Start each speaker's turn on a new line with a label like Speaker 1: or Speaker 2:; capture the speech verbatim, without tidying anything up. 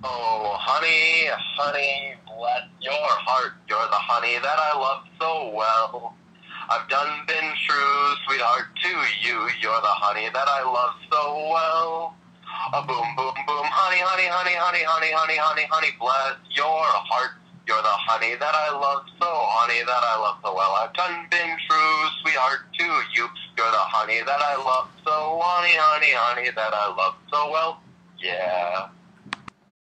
Speaker 1: Oh, honey, honey, bless your heart. You're the honey that I love so well. I've done been true, sweetheart, to you. You're the honey that I love so well. A boom, boom, boom, honey, honey, honey, honey, honey, honey, honey, honey, bless your heart. You're the honey that I love so, honey that I love so well. I've done been true, sweetheart, to you. You're the honey that I love so, honey, honey, honey, that I love so well. Yeah.